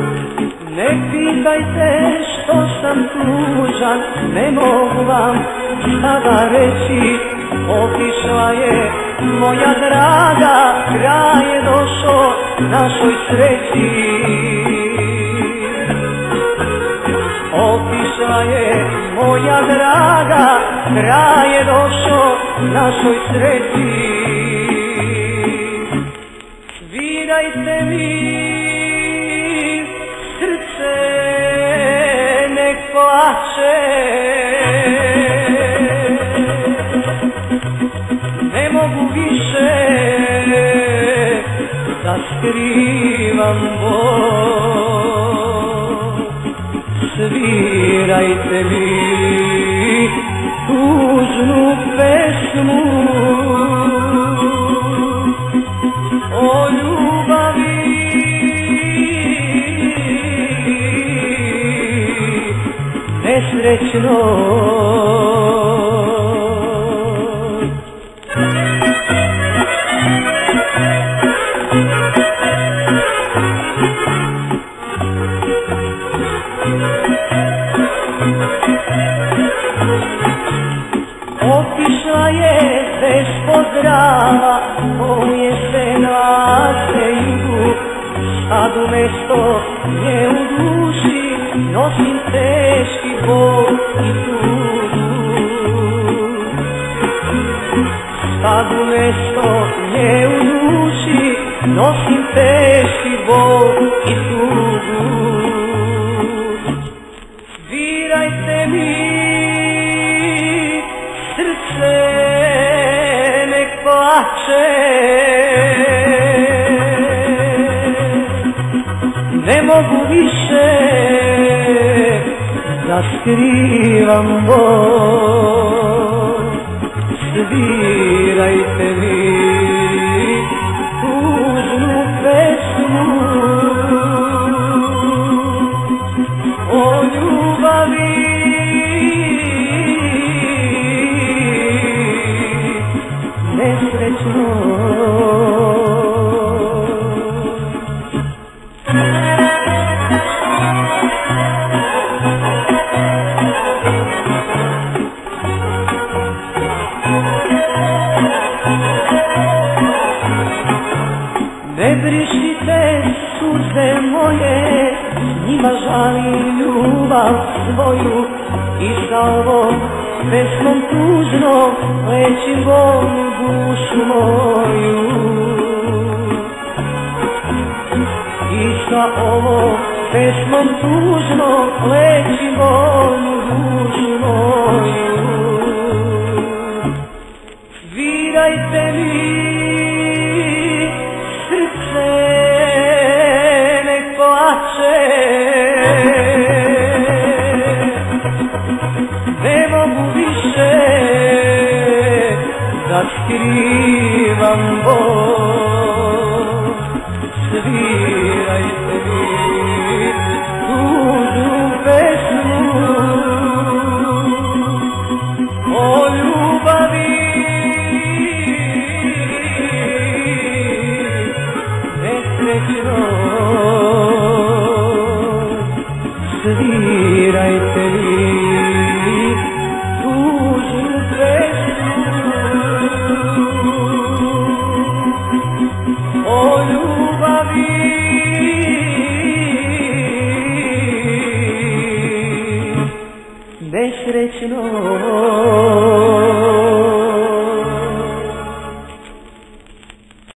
Ne pitajte što sam tužan, ne mogu vam sada reći. Otišla je moja draga, kraj je došao našoj sreći. Otišla je moja draga, kraj je došao našoj sreći. Svirajte mi srce, nek plače. Ne mogu više da skrivam bol. Svirajte mi tužnu pesmu o ljubavi. Nesrećno otišla je bez pozdrava, poje se na jugu. Sad umesto nje u duši nosim teški bol i tugu. Sad umesto nje u duši nosim teški bol i tugu. Svirajte mi srce, nek plače. Ne mogu više da skrivam bol. Svirajte mi tužnu pesmu o ljubavi. Nesrećno ne brišite suze moje, s njima žalim ljubav svoju. I sa ovom pesmom tužnom lečim bolnu dušu moju. I sa ovom pesmom tužnom lečim bolnu dušu moju. Svirajte mi srce, nek plače. Ne mogu više da skrivam bol. Svirajte mi tužnu pesmu o ljubavi. Nesrećno svirajte mi tužnu pesmu o ljubavi. Nesrećno